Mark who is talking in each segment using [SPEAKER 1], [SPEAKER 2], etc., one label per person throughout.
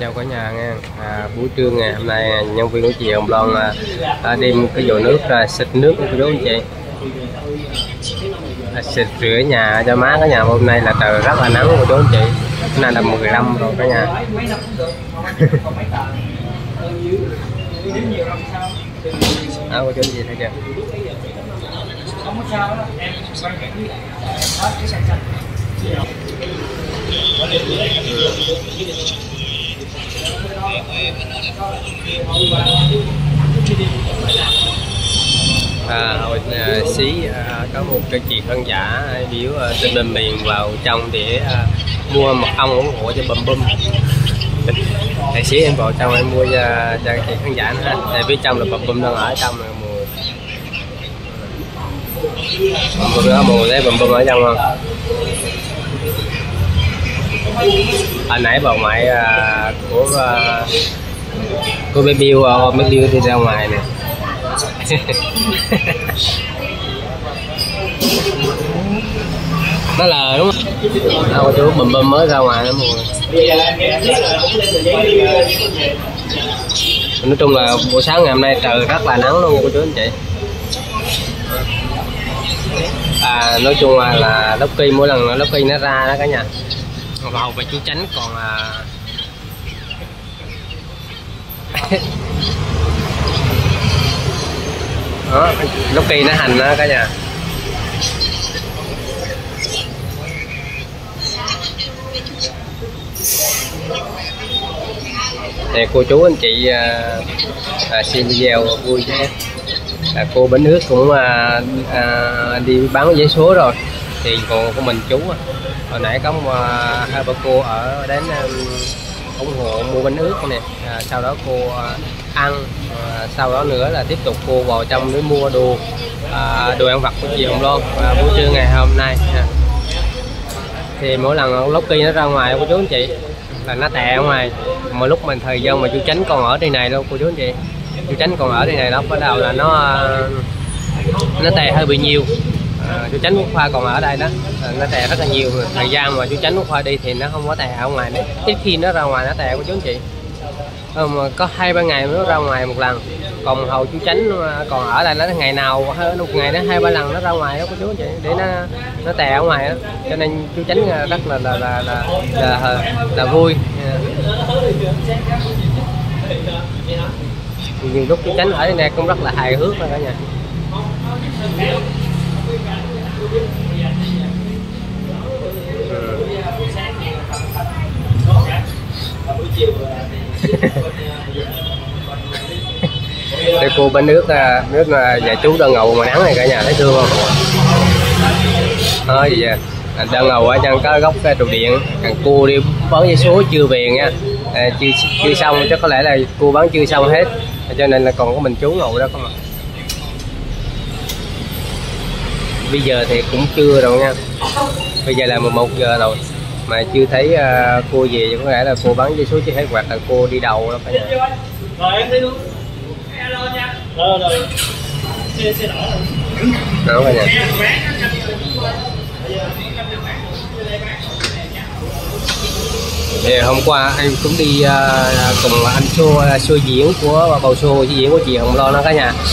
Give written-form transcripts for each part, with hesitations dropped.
[SPEAKER 1] Chào cả nhà nha. Buổi trưa ngày hôm nay nhân viên của chị Hồng Loan đem cái vòi nước ra xịt nước của chú anh chị, xịt rửa nhà cho má cả nhà. Hôm nay là trời rất là nắng của chú anh chị, hôm nay là 15 rồi cả nhà. Của chú anh chị thấy chưa? Hồi xí có một cái chị khán giả biểu từ bên miền vào trong để mua mật ong ủng hộ cho Bùm Bùm. Thầy xí em vào trong em mua cho chị khán giả nữa, tại phía trong là Bùm Bùm đang ở trong là mùa thấy Bùm Bùm ở trong không? Hồi nãy bà ngoại của bé Bill đi ra ngoài nè. Nó lờ đúng không? Chú Bùm Bùm mới ra ngoài nó mùa. Nói chung là buổi sáng ngày hôm nay trời rất là nắng luôn cô chú anh chị. Nói chung là Lucky mỗi lần Lucky nó ra đó cả nhà. Vào và chú Chánh còn đó, Lucky nó hành đó cả nhà. Nè cô chú anh chị xem video vui chứ. Cô Bánh Nước cũng đi bán vé số rồi, thì còn của mình chú hồi nãy có hai bà cô ở đến ủng hộ mua bánh ướt nè, sau đó cô ăn, sau đó nữa là tiếp tục cô vào trong để mua đồ ăn vặt của chị Hồng Loan. Buổi trưa ngày hôm nay thì mỗi lần Lucky nó ra ngoài cô chú anh chị là nó tè ở ngoài, mà lúc mình thời gian mà chú Chánh còn ở đây này luôn cô chú anh chị, chú Chánh còn ở đây này đó, bắt đầu là nó tè hơi bị nhiều. Chú Chánh Quốc Khoa còn ở đây đó, nó tè rất là nhiều. Thời gian mà chú Chánh Quốc Khoa đi thì nó không có tè ở ngoài đấy, ít khi nó ra ngoài nó tè của chú anh chị. Mà có 2-3 ngày nó ra ngoài một lần, còn hầu chú Chánh còn ở đây nó ngày nào một ngày nó 2-3 lần nó ra ngoài đó của chú anh chị, để nó tè ở ngoài đó. Cho nên chú Chánh rất là vui. Nhiều lúc chú Chánh ở đây nè cũng rất là hài hước đó cả nhà. Đây cô Bánh Nước là nhà chú đang ngầu mà nắng này cả nhà thấy thương không? Thôi vậy đang ngầu ở trong cái góc cái trụ điện. Cô đi bán vé số chưa về nha, chưa xong, chắc có lẽ là cô bán chưa xong hết, cho nên là còn có mình chú ngồi đó không ạ. Bây giờ thì cũng trưa rồi nha, bây giờ là 11 giờ rồi mà chưa thấy cô về, có lẽ là cô bán vé số chưa hết hoặc là cô đi đầu đó cả nhà.
[SPEAKER 2] Rồi em thấy luôn. Alo nha. Rồi.
[SPEAKER 1] Đó cả nhà. Thì hôm qua em cũng đi cùng anh show diễn của bầu show diễn của chị Hồng Loan đó cả nhà.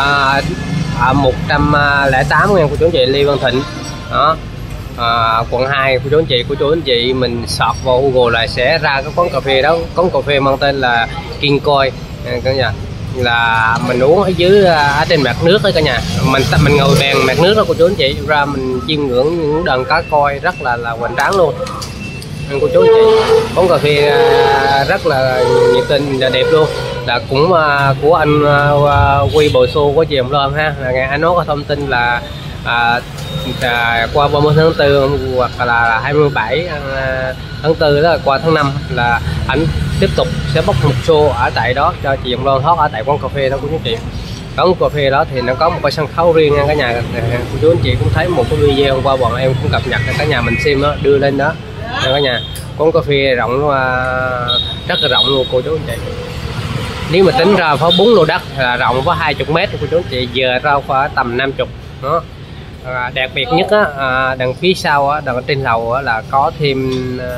[SPEAKER 1] 108 ngàn của chú anh chị Lê Văn Thịnh đó, quận 2 của chú anh chị mình sọt vào Google là sẽ ra cái quán cà phê đó, quán cà phê mang tên là King Coi cả nhà, là mình uống ở dưới ở trên mặt nước đấy cả nhà, mình ngồi bàn mặt nước đó của chú anh chị, ra mình chiêm ngưỡng những đàn cá coi rất là hoành tráng luôn cô chú anh chị. Quán cà phê rất là nhiệt tình và đẹp luôn, là cũng của anh Quy bồi xô của chị Hồng Loan ha. Ngày anh nói có thông tin là qua 30 tháng 4 hoặc là 27 tháng 4 đó, qua tháng 5 là anh tiếp tục sẽ bóc một show ở tại đó cho chị Hồng Loan thoát ở tại quán cà phê đó của chú chị. Quán cà phê đó thì nó có một cái sân khấu riêng nha cả nhà. Chú anh chị cũng thấy một cái video hôm qua bọn em cũng cập nhật cả nhà mình xem đó, đưa lên đó cả nhà. Quán cà phê rộng rất là rộng luôn cô chú anh chị. Nếu mà tính ra có 4 lô đất là rộng có 20 m của chú anh chị, giờ ra khoảng tầm 50 đó. Đặc biệt nhất á, đằng phía sau á, đằng trên lầu á, là có thêm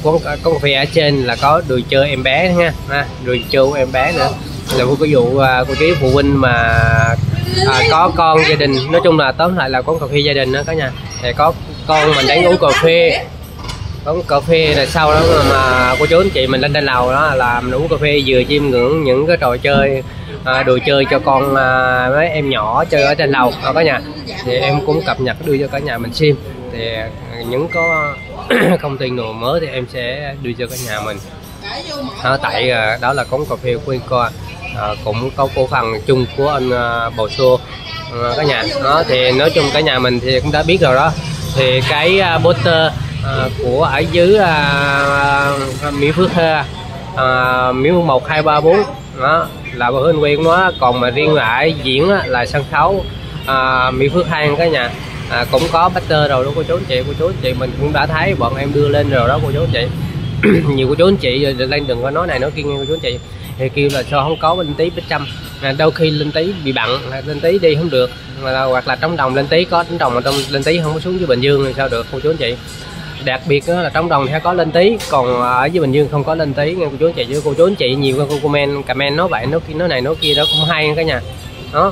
[SPEAKER 1] quán cà phê ở trên là có đồ chơi em bé nha, đồ chơi của em bé nữa. Là ví dụ cô chú phụ huynh mà có con gia đình, nói chung là tóm lại là quán cà phê gia đình đó cả nhà, thì có con mình đến uống cà phê là sau đó mà cô chú anh chị mình lên trên lầu đó làm uống cà phê vừa chiêm ngưỡng những cái trò chơi đồ chơi cho con mấy em nhỏ chơi ở trên lầu đó cả nhà. Thì em cũng cập nhật đưa cho cả nhà mình xem, thì những có công ty nào mới thì em sẽ đưa cho cả nhà mình. Tại đó là quán cà phê Quên Co, cũng có cổ phần chung của anh Bầu Xô cả nhà đó. Thì nói chung cả nhà mình thì cũng đã biết rồi đó, thì cái poster của ở dưới Mỹ Phước Mỹ 1 2 3 4 đó là bờ hình quen nó. Còn mà riêng ở diễn là sân khấu Mỹ Phước 2 cả nhà, cũng có poster rồi đó cô chú anh chị. Cô chú anh chị mình cũng đã thấy bọn em đưa lên rồi đó cô chú anh chị. Nhiều cô chú anh chị lên đừng có nói này nói kia nghe cô chú anh chị, thì kêu là sao không có Linh Tý Bích Trâm, đôi khi Linh Tý bị bận, Linh Tý đi không được, hoặc là Trống Đồng Linh Tý có Trống Đồng mà trong Linh Tý không có xuống dưới Bình Dương thì sao được cô chú anh chị. Đặc biệt đó là Trống Đồng sẽ có Linh Tý, còn ở dưới Bình Dương không có Linh Tý nghe cô chú anh chị. Với cô chú anh chị nhiều con comment nói vậy nói kia nói này nói kia đó cũng hay cả nhà đó.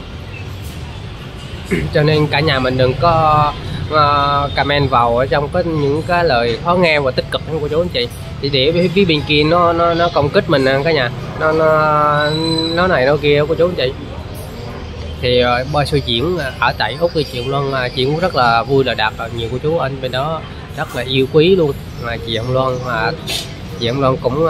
[SPEAKER 1] Cho nên cả nhà mình đừng có comment vào ở trong có những cái lời khó nghe và tích cực của cô chú anh chị, thì để phía bên kia nó công kích mình cả nhà, nó này nó kia cô chú anh chị. Thì boy show diễn ở tại Úc thì chị Loan chị cũng rất là vui là đạt nhiều cô chú anh bên đó rất là yêu quý luôn. Mà chị Loan cũng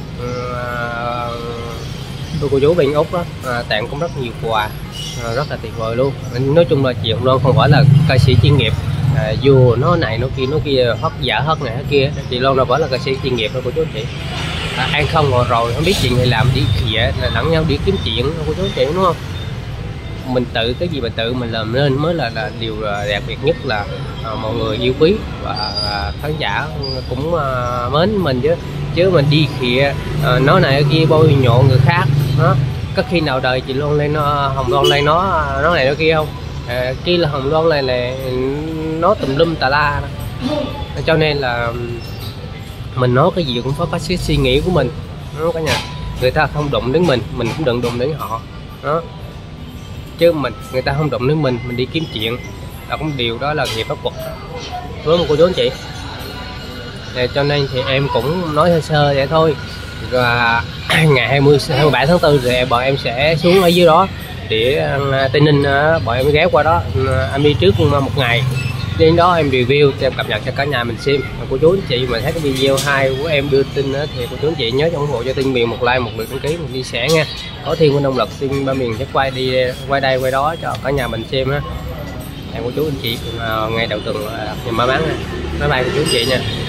[SPEAKER 1] cô chú bên Úc đó tặng cũng rất nhiều quà, rất là tuyệt vời luôn. Nói chung là chị Loan không phải là ca sĩ chuyên nghiệp, dù nó này nó kia hót giả hót này hót kia, chị Loan đâu phải là ca sĩ chuyên nghiệp đâu cô chú anh chị. Ăn không ngồi rồi không biết chuyện gì làm đi khịa lẫn nhau đi kiếm chuyện cô chú anh chị đúng không. Mình tự cái gì mà tự mình làm nên mới là điều đặc biệt nhất, là mọi người yêu quý và khán giả cũng mến mình, chứ mình đi khịa nói này kia bôi nhọ người khác đó. Có khi nào đời chị Loan lên Hồng Loan lên nó này nó kia không, kia là Hồng Loan này là nó tùm lum tà la đó. Cho nên là mình nói cái gì cũng phải có suy nghĩ của mình đó cả nhà. Người ta không đụng đến mình cũng đừng đụng đến họ đó, chứ người ta không đụng đến mình đi kiếm chuyện là cũng điều đó là nghiệp pháp luật với một cô chú anh chị. Cho nên thì em cũng nói sơ sơ vậy thôi. Và ngày 27 tháng 4 rồi bọn em sẽ xuống ở dưới đó để Tây Ninh, bọn em ghé qua đó, em đi trước một ngày đến đó em review em cập nhật cho cả nhà mình xem. Cô chú anh chị mà thấy cái video hay của em đưa tin đó, thì cô chú anh chị nhớ ủng hộ cho Tin Miền một like, một lượt đăng ký, một chia sẻ nha. Có thêm một động lực Tin Ba Miền sẽ quay đây quay đó cho cả nhà mình xem á. Cô chú anh chị ngày đầu tuần may mắn nha. Bye bye cô chú anh chị nha.